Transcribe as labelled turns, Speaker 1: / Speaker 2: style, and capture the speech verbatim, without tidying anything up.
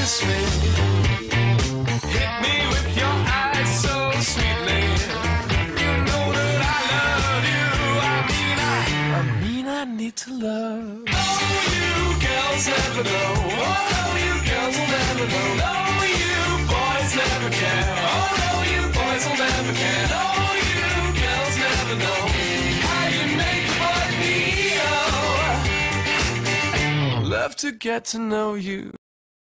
Speaker 1: kiss me. Hit me with your eyes so sweetly. You know that I love you. I mean I, I mean I need to love. Oh, you girls never know. Oh, no, you girls will never know. No, you boys never care. Oh, no, you boys will never care. No, you girls never know how you make a boy feel. Love to get to know you.